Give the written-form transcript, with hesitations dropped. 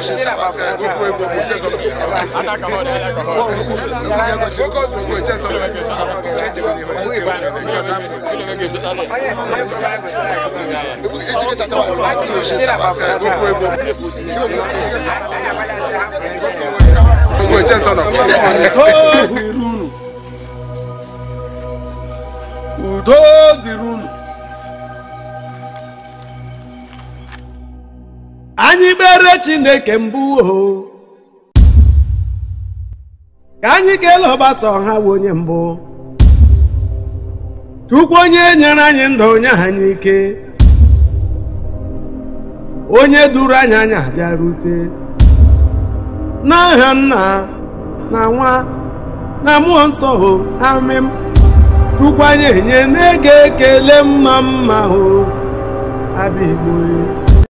Udo dirunu. Anyị kpere Chineke mbụ o. Ka anyị kelee ọgbasa ọha onye mbụ. Chukwu onye nyere anyị ndụ onye anyị ike. Onye duru anyị anya bịarute. N'aha Nna na Nwa na Mmụọ Nsọ o. Amen. Chukwu anyị enye na-ege ekele mma mma o. Abịa Igbo.